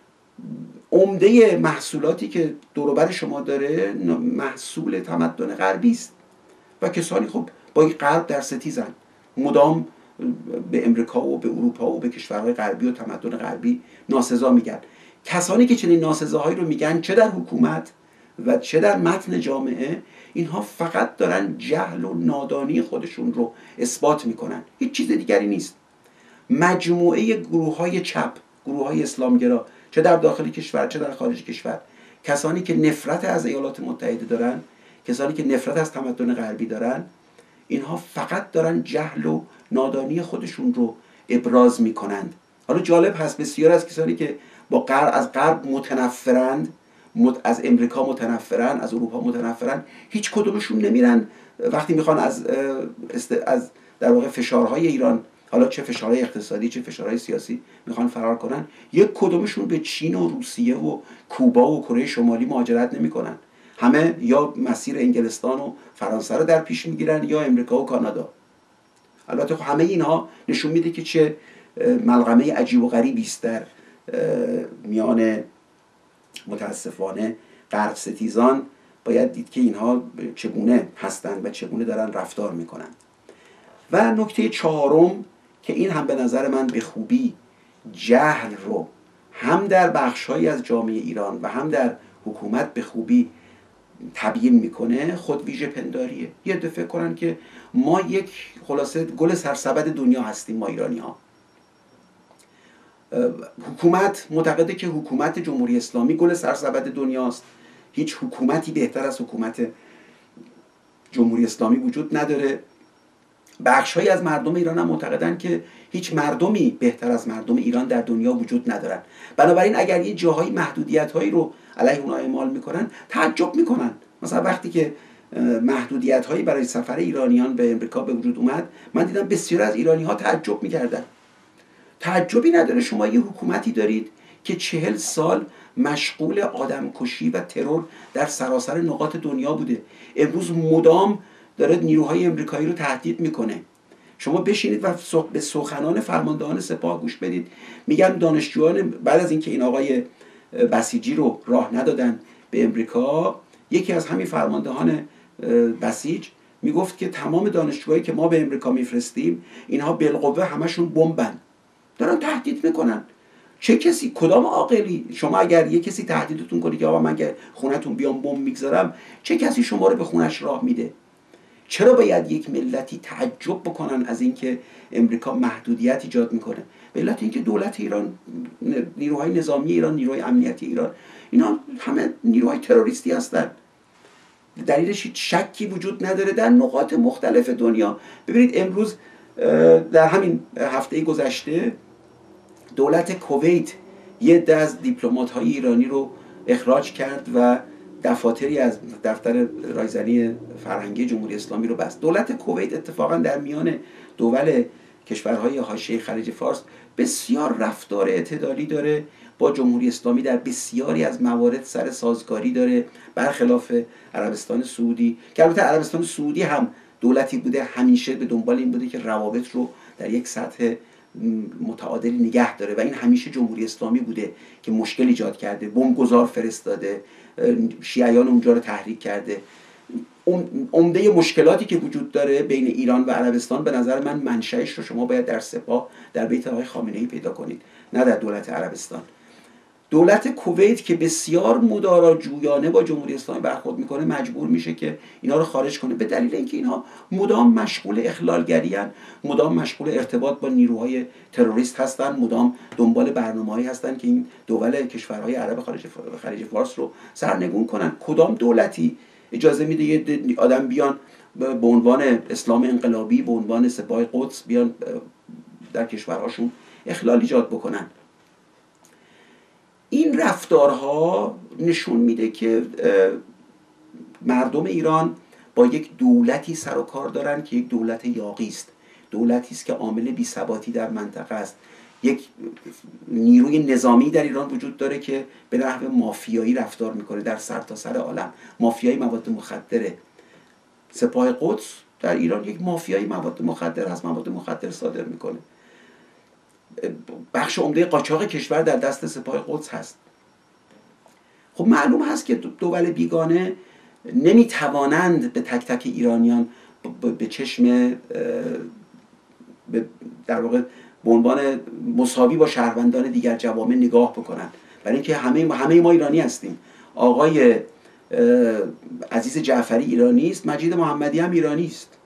Speaker 1: عمده محصولاتی که دور و بر شما داره محصول تمدن غربی است و کسانی خب با این غرب در ستیزن، مدام به امریکا و به اروپا و به کشورهای غربی و تمدن غربی ناسزا میگن. کسانی که چنین ناسزاهایی رو میگن، چه در حکومت و چه در متن جامعه، اینها فقط دارن جهل و نادانی خودشون رو اثبات میکنن، هیچ چیز دیگری نیست. مجموعه گروه‌های چپ، گروه‌های اسلامگرا، چه در داخل کشور چه در خارج کشور، کسانی که نفرت از ایالات متحده دارن، کسانی که نفرت از تمدن غربی دارن، اینها فقط دارن جهل و نادانی خودشون رو ابراز میکنند. حالا جالب هست بسیار از کسانی که از غرب متنفرند، از امریکا متنفرن، از اروپا متنفرن، هیچ کدومشون نمیرن وقتی میخوان از در واقع فشارهای ایران، حالا چه فشارهای اقتصادی چه فشارهای سیاسی، میخوان فرار کنن، یک کدومشون به چین و روسیه و کوبا و کره شمالی مهاجرت نمیکنن. همه یا مسیر انگلستان و فرانسه رو در پیش میگیرن یا امریکا و کانادا. البته همه اینها نشون میده که چه ملغمه عجیب و غریبی است در میان متاسفانه غرب ستیزان. باید دید که اینها چگونه هستند و چگونه دارن رفتار میکنن. و نکته 4 که این هم به نظر من به خوبی جهل رو هم در بخش‌هایی از جامعه ایران و هم در حکومت به خوبی تبیین میکنه، خود ویژه پنداریه. یه دفعه فکر کنن که ما یک خلاصه گل سرسبد دنیا هستیم ما ایرانی ها. حکومت معتقده که حکومت جمهوری اسلامی گل سرسبد دنیاست، هیچ حکومتی بهتر از حکومت جمهوری اسلامی وجود نداره. بخش‌هایی از مردم ایران هم معتقدن که هیچ مردمی بهتر از مردم ایران در دنیا وجود ندارن. بنابراین اگر یه جاهای محدودیت‌هایی رو علیه اونها اعمال میکنن تعجب میکنن. مثلا وقتی که محدودیت هایی برای سفر ایرانیان به امریکا به وجود اومد، من دیدم بسیار از ایرانی ها تعجب میکردن. تعجبی نداره شما یه حکومتی دارید که 40 سال مشغول آدمکشی و ترور در سراسر نقاط دنیا بوده، امروز مدام داره نیروهای امریکایی رو تهدید میکنه. شما بشینید و به سخنان فرماندهان سپاه گوش بدید، میگن دانشجویان بعد از اینکه این آقای بسیجی رو راه ندادن به امریکا، یکی از همین فرماندهان بسیج میگفت که تمام دانشجوهایی که ما به امریکا میفرستیم اینها بالقوه همشون بمبن، دارن تهدید میکنن. چه کسی، کدام عاقلی؟ شما اگر یه کسی تهدیدتون کنه که آقا من که خونتون بیام بمب میگذارم، چه کسی شما رو به خونش راه میده؟ چرا باید یک ملتی تعجب بکنن از اینکه امریکا محدودیت ایجاد میکنه؟ به علت اینکه دولت ایران، نیروهای نظامی ایران، نیروهای امنیتی ایران، اینا همه نیروهای تروریستی هستن. دلیلش هیچ شکی وجود نداره. در نقاط مختلف دنیا ببینید، امروز در همین هفته گذشته دولت کویت یه عده از دیپلمات‌های ایرانی رو اخراج کرد و دفاتری از دفتر رایزنی فرهنگی جمهوری اسلامی رو بست. دولت کویت اتفاقا در میان دول کشورهای حاشیه خلیج فارس بسیار رفتار اعتدالی داره با جمهوری اسلامی، در بسیاری از موارد سر سازگاری داره، برخلاف عربستان سعودی که البته عربستان سعودی هم دولتی بوده همیشه به دنبال این بوده که روابط رو در یک سطح متعادلی نگه داره و این همیشه جمهوری اسلامی بوده که مشکل ایجاد کرده، بمبگذار فرستاده، شیعیان اونجا رو تحریک کرده. عمده مشکلاتی که وجود داره بین ایران و عربستان به نظر من منشأش رو شما باید در سپاه، در بیت آقای خامنه‌ای پیدا کنید، نه در دولت عربستان. دولت کویت که بسیار مداراجویانه با جمهوری اسلامی برخورد میکنه مجبور میشه که اینا رو خارج کنه، به دلیل اینکه اینها مدام مشغول اخلالگری ان، مدام مشغول ارتباط با نیروهای تروریست هستن، مدام دنبال برنامه‌ای هستن که این دول کشورهای عرب خلیج فارس رو سرنگون کنن. کدام دولتی اجازه میده یه آدم بیان به عنوان اسلام انقلابی، به عنوان سپاه قدس بیان در کشورهاشون اخلال ایجاد بکنن؟ این رفتارها نشون میده که مردم ایران با یک دولتی سر و کار دارن که یک دولت یاغی است، دولتی است که عامل بی‌ثباتی در منطقه است. یک نیروی نظامی در ایران وجود داره که به نحو مافیایی رفتار میکنه در سرتاسر عالم، مافیای مواد مخدره. سپاه قدس در ایران یک مافیای مواد مخدر هست، مواد مخدر صادر میکنه. بخش عمده قاچاق کشور در دست سپاه قدس هست. خب معلوم هست که دول بیگانه نمیتوانند به تک تک ایرانیان به چشم در واقع به عنوان مساوی با شهروندان دیگر جوامع نگاه بکنند، برای اینکه همه ما ایرانی هستیم. آقای عزیز جعفری ایرانی است، مجید محمدی هم ایرانی است.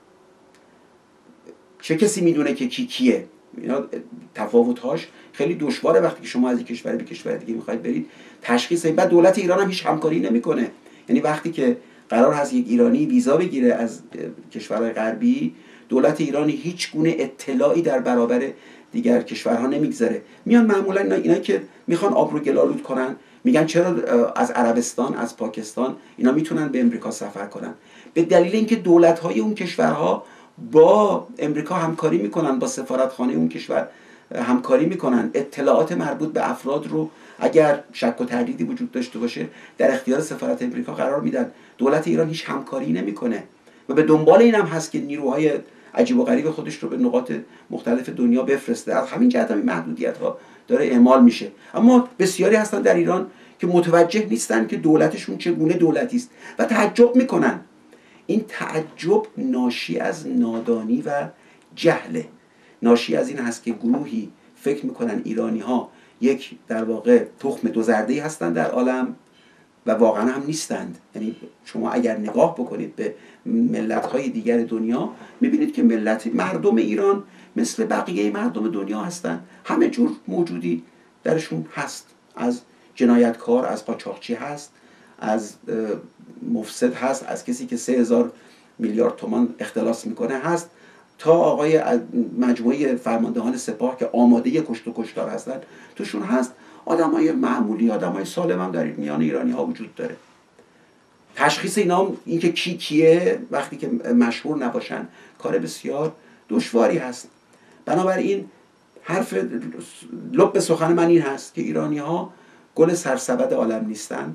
Speaker 1: چه کسی میدونه که کی کیه؟ اینا تفاوت‌هاش خیلی دشواره وقتی که شما از یک کشور به کشور دیگه می‌خواید برید تشخیص بدید. بعد دولت ایران هم هیچ همکاری نمی‌کنه. یعنی وقتی که قرار هست یک ایرانی ویزا بگیره از کشورهای غربی، دولت ایرانی هیچ گونه اطلاعی در برابر دیگر کشورها نمیگذاره. میان معمولا اینا که میخوان آبرو گلالود کنن، میگن چرا از عربستان، از پاکستان اینا میتونن به امریکا سفر کنن؟ به دلیل اینکه دولت‌های اون کشورها با امریکا همکاری میکنن، با سفارتخانه اون کشور همکاری میکنن، اطلاعات مربوط به افراد رو اگر شک و تردیدی وجود داشته باشه در اختیار سفارت امریکا قرار میدن. دولت ایران هیچ همکاری نمیکنه و به دنبال این هم هست که نیروهای عجیب و غریب خودش رو به نقاط مختلف دنیا بفرسته. از همین جهت این محدودیت‌ها داره اعمال میشه. اما بسیاری هستن در ایران که متوجه نیستن که دولتشون چگونه دولتی است و تعجب میکنن. این تعجب ناشی از نادانی و جهله، ناشی از این هست که گروهی فکر میکنن ایرانی ها یک در واقع تخم دو زرده‌ای هستند در عالم و واقعا هم نیستند. یعنی شما اگر نگاه بکنید به ملت‌های دیگر دنیا میبینید که مردم ایران مثل بقیه مردم دنیا هستند، همه جور موجودی درشون هست، از جنایتکار، از قاچاقچی هست، از مفسد هست، از کسی که 3000 میلیارد تومان اختلاس میکنه هست، تا آقای مجموعه فرماندهان سپاه که آماده کشت و کشتار هستن توشون هست. آدمای معمولی، آدمای سالم هم در میان ایرانی ها وجود داره. تشخیص اینا، اینکه کی کیه وقتی که مشهور نباشن، کار بسیار دشواری هست. بنابراین حرف لب سخن من این هست که ایرانی ها گل سرسبد عالم نیستند.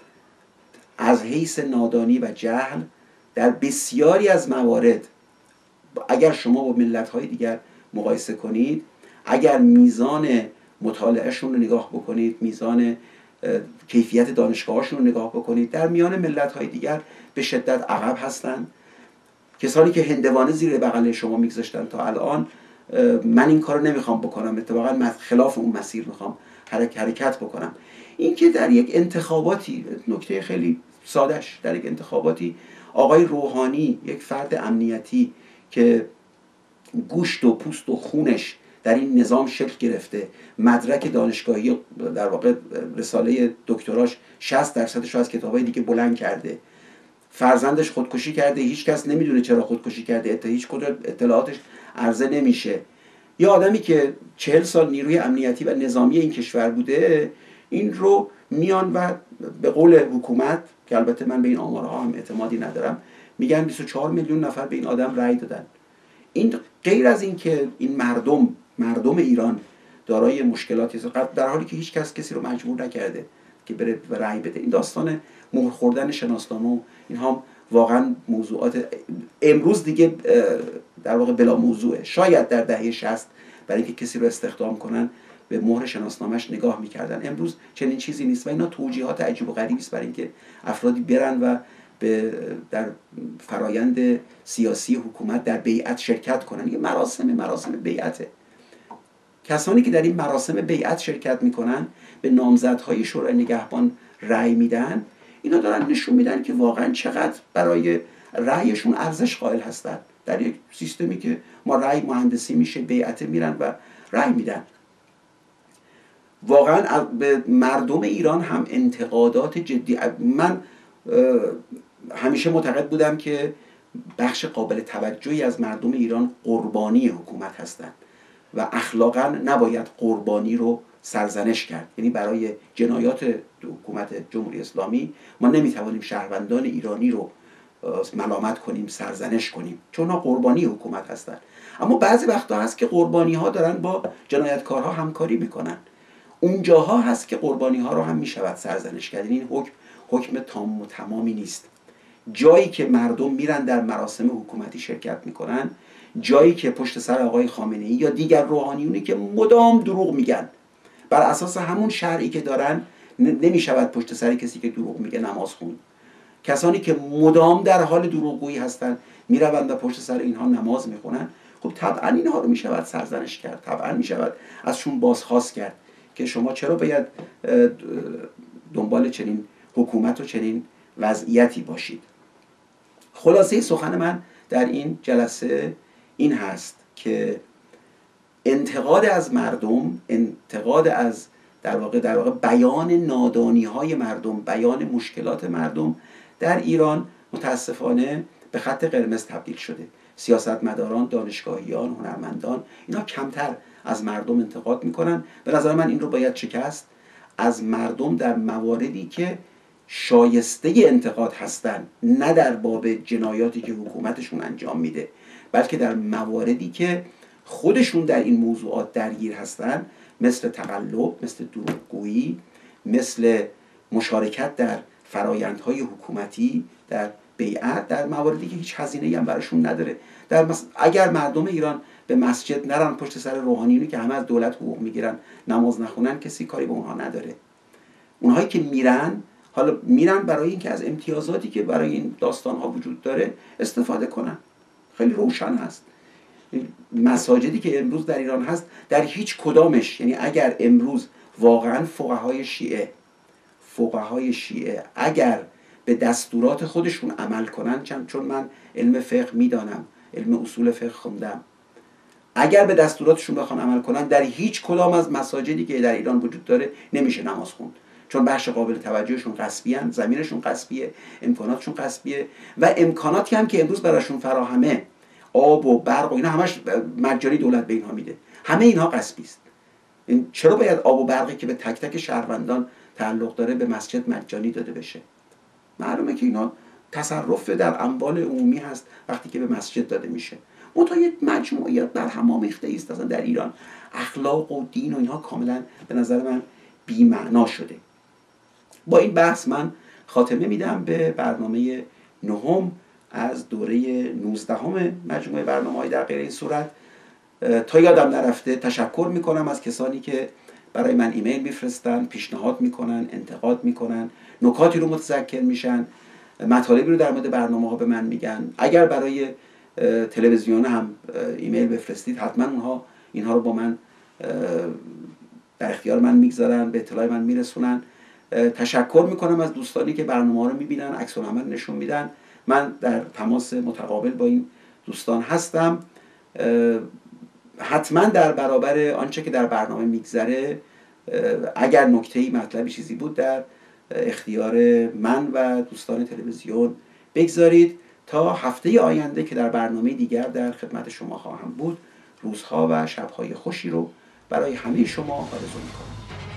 Speaker 1: از حیث نادانی و جهل در بسیاری از موارد اگر شما با ملت‌های دیگر مقایسه کنید، اگر میزان مطالعهشون رو نگاه بکنید، میزان کیفیت دانشگاهاشون رو نگاه بکنید، در میان ملت‌های دیگر به شدت عقب هستند. کسانی که هندوانه زیر بغل شما میگذاشتن تا الان، من این کارو نمیخوام بکنم، اتفاقا خلاف اون مسیر میخوام حرکت بکنم. این که در یک انتخاباتی، نکته خیلی سادهش، در یک انتخاباتی آقای روحانی، یک فرد امنیتی که گوشت و پوست و خونش در این نظام شکل گرفته، مدرک دانشگاهی در واقع رساله دکتراش 60% رو از کتابای دیگه بلند کرده، فرزندش خودکشی کرده، هیچ کس نمیدونه چرا خودکشی کرده، هیچ کدوم اطلاعاتش عرضه نمیشه. یه آدمی که 40 سال نیروی امنیتی و نظامی این کشور بوده، این رو میان و به قول حکومت، که البته من به این آمارها هم اعتمادی ندارم، میگن 24 میلیون نفر به این آدم رأی دادن. این غیر از این که این مردم ایران دارای مشکلاتی است، در حالی که هیچ کس کسی رو مجبور نکرده که بره و رأی بده. این داستان مهر خوردن شناسنامه، اینها واقعا موضوعات امروز دیگه در واقع بلا موضوعه. شاید در دهه 60 برای اینکه کسی رو استخدام کنن به مهر شناسنامه‌اش نگاه میکردن، امروز چنین چیزی نیست و اینا توجیهات عجیب و غریبی است برای اینکه افرادی برن و در فرایند سیاسی حکومت در بیعت شرکت کنن. یه مراسم بیعته. کسانی که در این مراسم بیعت شرکت میکنن، به نامزدهای شورای نگهبان رأی میدن، اینا دارن نشون میدن که واقعا چقدر برای رأیشون ارزش قائل هستن. در یک سیستمی که ما رأی مهندسی میشه، بیعت میرن و رأی میدن. واقعا به مردم ایران هم انتقادات جدی. من همیشه معتقد بودم که بخش قابل توجهی از مردم ایران قربانی حکومت هستند و اخلاقا نباید قربانی رو سرزنش کرد. یعنی برای جنایات حکومت جمهوری اسلامی ما نمیتوانیم شهروندان ایرانی رو ملامت کنیم، سرزنش کنیم، چون ها قربانی حکومت هستند. اما بعضی وقتا هست که قربانی ها دارن با جنایتکارها همکاری میکنن. اونجاها هست که قربانی ها رو هم میشود سرزنش کرد. این حکم تام و تمامی نیست. جایی که مردم میرن در مراسم حکومتی شرکت میکنن، جایی که پشت سر آقای خامنه‌ای یا دیگر روحانیونی که مدام دروغ میگن، بر اساس همون شرعی که دارن نمیشود پشت سر کسی که دروغ میگه نماز خوند. کسانی که مدام در حال دروغگویی هستن میروند و پشت سر اینها نماز میخونن، خب طبعا اینها رو میشود سرزنش کرد، طبعا میشود ازشون بازخواست کرد که شما چرا باید دنبال چنین حکومت و چنین وضعیتی باشید. خلاصه سخن من در این جلسه این هست که انتقاد از مردم، انتقاد از در واقع بیان نادانی های مردم، بیان مشکلات مردم در ایران متاسفانه به خط قرمز تبدیل شده. سیاستمداران، دانشگاهیان، هنرمندان، اینا کمتر از مردم انتقاد میکنن. به نظر من این رو باید شکست. از مردم در مواردی که شایسته انتقاد هستن، نه در باب جنایاتی که حکومتشون انجام میده، بلکه در مواردی که خودشون در این موضوعات درگیر هستن، مثل تقلب، مثل دروغگویی، مثل مشارکت در فرایندهای حکومتی، در بیعت، در مواردی که هیچ هزینه‌ای هم براشون نداره. اگر مردم ایران به مسجد نرن، پشت سر روحانیونی که همه از دولت حقوق میگیرن نماز نخونن، کسی کاری به اونها نداره. اونهایی که میرن، حالا میرن برای اینکه از امتیازاتی که برای این داستان‌ها وجود داره استفاده کنن. خیلی روشن هست. مساجدی که امروز در ایران هست، در هیچ کدامش، یعنی اگر امروز واقعا فقهای شیعه اگر به دستورات خودشون عمل کنن، چون من علم فقه میدانم، علم اصول فقه خوندم، اگر به دستوراتشون بخوان عمل کنن، در هیچ کدام از مساجدی که در ایران وجود داره نمیشه نماز خوند، چون بخش قابل توجهشون غصبی ان، زمینشون غصبیه، امکاناتشون غصبیه و امکاناتی هم که امروز براشون فراهمه، آب و برق و اینا همش مجانی دولت به اینها میده، همه اینها غصبی است. چرا باید آب و برقی که به تک تک شهروندان تعلق داره به مسجد مجانی داده بشه؟ معلومه که اینا تصرف در اموال عمومی هست وقتی که به مسجد داده میشه. منتها یه مجموعیت بر هم آمیخته است اصلا در ایران. اخلاق و دین و اینها کاملا به نظر من بی‌معنا شده. با این بحث من خاتمه میدم به برنامه نهم از دوره 19 مجموعه برنامه‌های در غیر این صورت. تا یادم نرفته تشکر میکنم از کسانی که برای من ایمیل میفرستن، پیشنهاد میکنن، انتقاد میکنن، نکاتی رو متذکر میشن، مطالبی رو در مورد برنامه‌ها به من میگن. اگر برای تلویزیون هم ایمیل بفرستید حتما اینها رو با من در اختیار من میگذارن، به اطلاع من میرسونن. تشکر میکنم از دوستانی که برنامه‌ها رو میبینن، عکس العمل نشون میدن. من در تماس متقابل با این دوستان هستم. حتما در برابر آنچه که در برنامه میگذره اگر نکته‌ای مطلبی چیزی بود در اختیار من و دوستان تلویزیون بگذارید. تا هفته آینده که در برنامه دیگر در خدمت شما خواهم بود، روزها و شبهای خوشی رو برای همه شما آرزو میکنم.